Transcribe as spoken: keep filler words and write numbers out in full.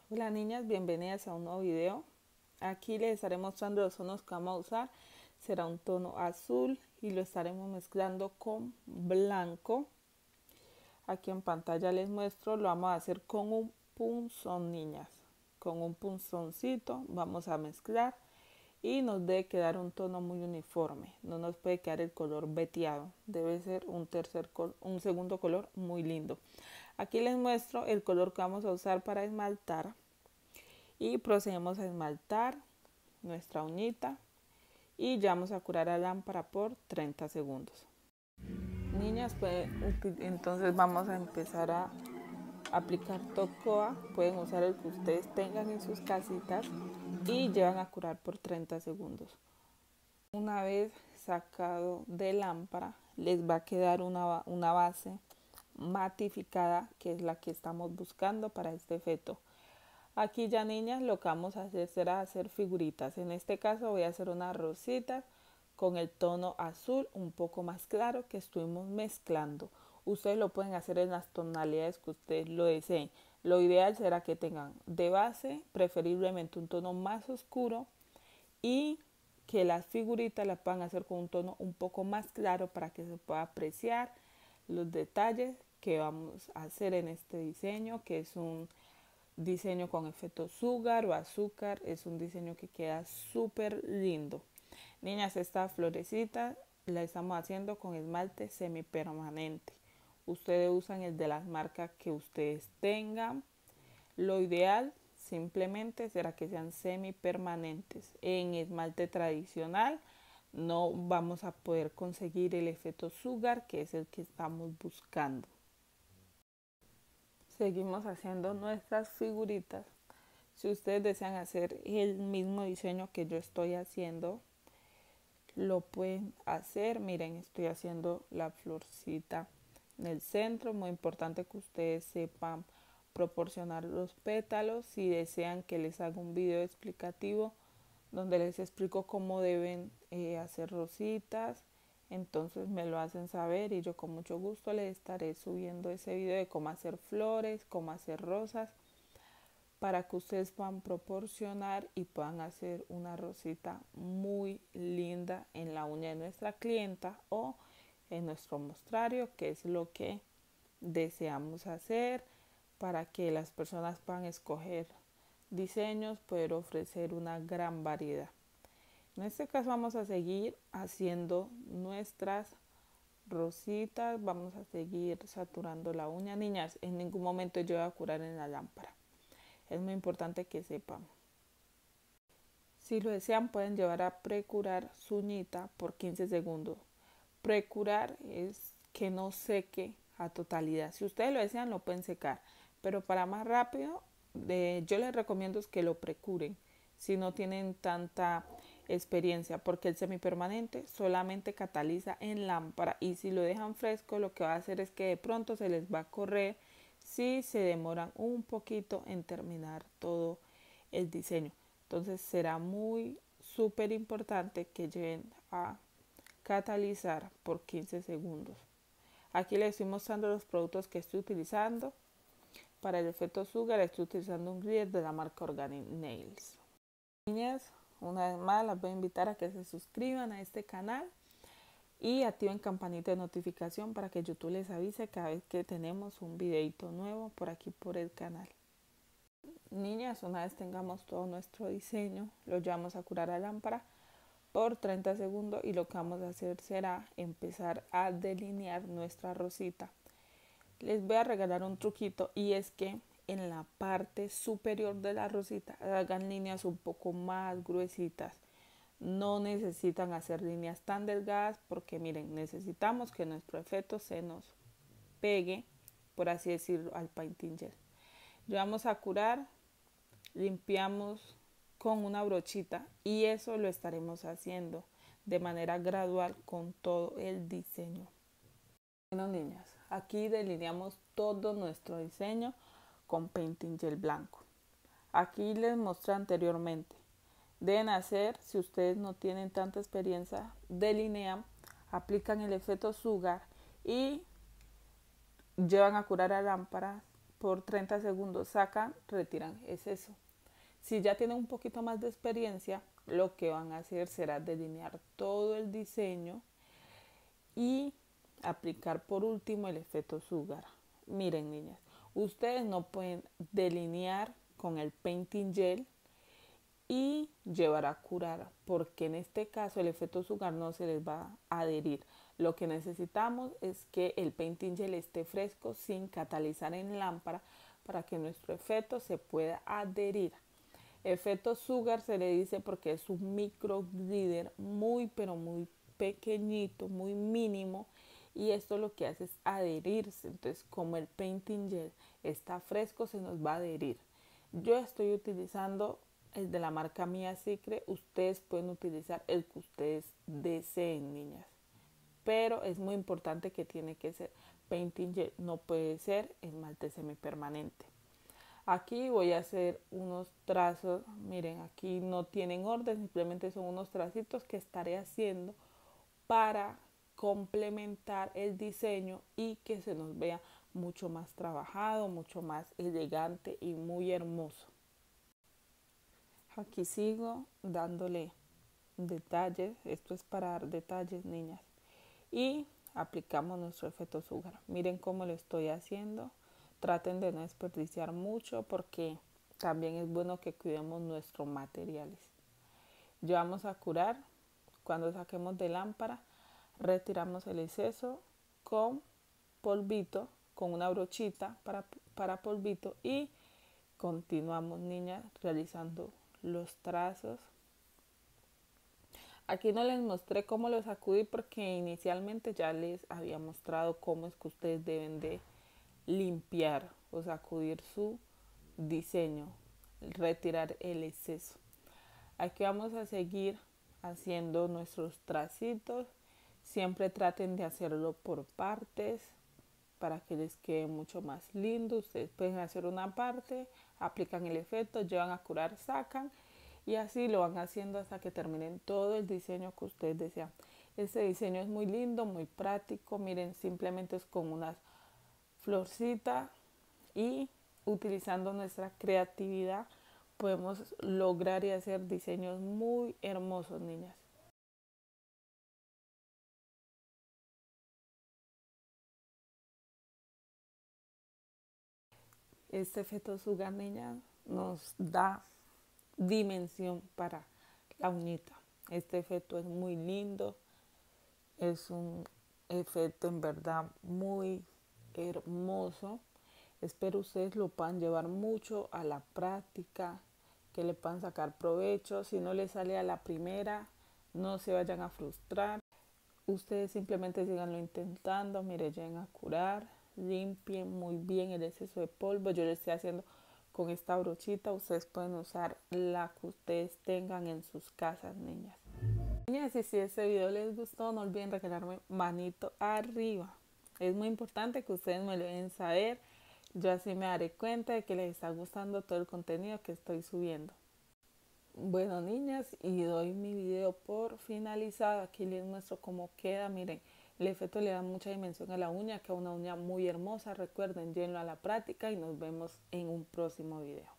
Hola niñas, bienvenidas a un nuevo video. Aquí les estaré mostrando los tonos que vamos a usar. Será un tono azul y lo estaremos mezclando con blanco. Aquí en pantalla les muestro, lo vamos a hacer con un punzón, niñas. Con un punzoncito vamos a mezclar y nos debe quedar un tono muy uniforme. No nos puede quedar el color veteado, debe ser un, tercer un segundo color muy lindo. Aquí les muestro el color que vamos a usar para esmaltar y procedemos a esmaltar nuestra uñita y ya vamos a curar la lámpara por treinta segundos. Niñas, pues, entonces vamos a empezar a aplicar Tocoa. Pueden usar el que ustedes tengan en sus casitas y llevan a curar por treinta segundos. Una vez sacado de lámpara, les va a quedar una, una base matificada, que es la que estamos buscando para este efecto. Aquí ya, niñas, lo que vamos a hacer será hacer figuritas. En este caso voy a hacer unas rositas con el tono azul un poco más claro que estuvimos mezclando. Ustedes lo pueden hacer en las tonalidades que ustedes lo deseen. Lo ideal será que tengan de base preferiblemente un tono más oscuro y que las figuritas las puedan hacer con un tono un poco más claro para que se pueda apreciar los detalles que vamos a hacer en este diseño, que es un diseño con efecto sugar o azúcar. Es un diseño que queda súper lindo. Niñas, esta florecita la estamos haciendo con esmalte semipermanente. Ustedes usan el de las marcas que ustedes tengan. Lo ideal simplemente será que sean semipermanentes. En esmalte tradicional no vamos a poder conseguir el efecto sugar, que es el que estamos buscando. Seguimos haciendo nuestras figuritas. Si ustedes desean hacer el mismo diseño que yo estoy haciendo, lo pueden hacer. Miren, estoy haciendo la florcita en el centro. Muy importante que ustedes sepan proporcionar los pétalos. Si desean que les haga un video explicativo donde les explico cómo deben eh, hacer rositas, entonces me lo hacen saber y yo con mucho gusto les estaré subiendo ese video de cómo hacer flores, cómo hacer rosas, para que ustedes puedan proporcionar y puedan hacer una rosita muy linda en la uña de nuestra clienta o en nuestro mostrario, que es lo que deseamos hacer para que las personas puedan escoger diseños, poder ofrecer una gran variedad. En este caso vamos a seguir haciendo nuestras rositas, vamos a seguir saturando la uña. Niñas, en ningún momento yo voy a curar en la lámpara. Es muy importante que sepan. Si lo desean, pueden llevar a precurar su uñita por quince segundos. Precurar es que no seque a totalidad. Si ustedes lo desean, lo pueden secar, pero para más rápido, eh, yo les recomiendo es que lo precuren si no tienen tanta experiencia, porque el semipermanente solamente cataliza en lámpara y si lo dejan fresco, lo que va a hacer es que de pronto se les va a correr si se demoran un poquito en terminar todo el diseño. Entonces será muy súper importante que lleven a catalizar por quince segundos. Aquí les estoy mostrando los productos que estoy utilizando. Para el efecto sugar estoy utilizando un glitter de la marca Organic Nails. Niñas, una vez más las voy a invitar a que se suscriban a este canal y activen campanita de notificación para que YouTube les avise cada vez que tenemos un videito nuevo por aquí por el canal. Niñas, una vez tengamos todo nuestro diseño, lo llevamos a curar a lámpara por treinta segundos y lo que vamos a hacer será empezar a delinear nuestra rosita. Les voy a regalar un truquito y es que en la parte superior de la rosita hagan líneas un poco más gruesitas. No necesitan hacer líneas tan delgadas porque miren, necesitamos que nuestro efecto se nos pegue, por así decirlo, al painting gel. Ya vamos a curar, limpiamos con una brochita y eso lo estaremos haciendo de manera gradual con todo el diseño. Bueno, niñas, aquí delineamos todo nuestro diseño con painting gel blanco. Aquí les mostré anteriormente. Deben hacer, si ustedes no tienen tanta experiencia, delinean, aplican el efecto sugar y llevan a curar a lámpara por treinta segundos, sacan, retiran, es eso. Si ya tienen un poquito más de experiencia, lo que van a hacer será delinear todo el diseño y aplicar por último el efecto sugar. Miren, niñas, ustedes no pueden delinear con el painting gel y llevar a curar, porque en este caso el efecto sugar no se les va a adherir. Lo que necesitamos es que el painting gel esté fresco sin catalizar en lámpara para que nuestro efecto se pueda adherir. Efecto sugar se le dice porque es un micro glitter muy pero muy pequeñito, muy mínimo, y esto lo que hace es adherirse. Entonces, como el painting gel está fresco, se nos va a adherir. Yo estoy utilizando el de la marca Mia Secret. Ustedes pueden utilizar el que ustedes deseen, niñas, pero es muy importante que tiene que ser painting gel, no puede ser esmalte semipermanente. Aquí voy a hacer unos trazos, miren, aquí no tienen orden, simplemente son unos tracitos que estaré haciendo para complementar el diseño y que se nos vea mucho más trabajado, mucho más elegante y muy hermoso. Aquí sigo dándole detalles, esto es para dar detalles, niñas, y aplicamos nuestro efecto sugar. Miren cómo lo estoy haciendo. Traten de no desperdiciar mucho porque también es bueno que cuidemos nuestros materiales. Ya vamos a curar. Cuando saquemos de lámpara, retiramos el exceso con polvito, con una brochita para, para polvito, y continuamos, niñas, realizando los trazos. Aquí no les mostré cómo lo sacudí porque inicialmente ya les había mostrado cómo es que ustedes deben de limpiar o sacudir su diseño, retirar el exceso. Aquí vamos a seguir haciendo nuestros tracitos. Siempre traten de hacerlo por partes para que les quede mucho más lindo. Ustedes pueden hacer una parte, aplican el efecto, llevan a curar, sacan, y así lo van haciendo hasta que terminen todo el diseño que ustedes desean. Este diseño es muy lindo, muy práctico. Miren, simplemente es con unas florcitas y utilizando nuestra creatividad podemos lograr y hacer diseños muy hermosos, niñas. Este efecto sugar, niñas, nos da dimensión para la uñita. Este efecto es muy lindo, es un efecto en verdad muy hermoso. Espero ustedes lo puedan llevar mucho a la práctica, que le puedan sacar provecho. Si no les sale a la primera, no se vayan a frustrar. Ustedes simplemente síganlo intentando. Mire, lleguen a curar, limpien muy bien el exceso de polvo. Yo lo estoy haciendo con esta brochita. Ustedes pueden usar la que ustedes tengan en sus casas, niñas. Niñas, y si este video les gustó, no olviden regalarme manito arriba. Es muy importante que ustedes me lo dejen saber. Yo así me daré cuenta de que les está gustando todo el contenido que estoy subiendo. Bueno, niñas, y doy mi video por finalizado. Aquí les muestro cómo queda. Miren, el efecto le da mucha dimensión a la uña, que es una uña muy hermosa. Recuerden, llévenlo a la práctica y nos vemos en un próximo video.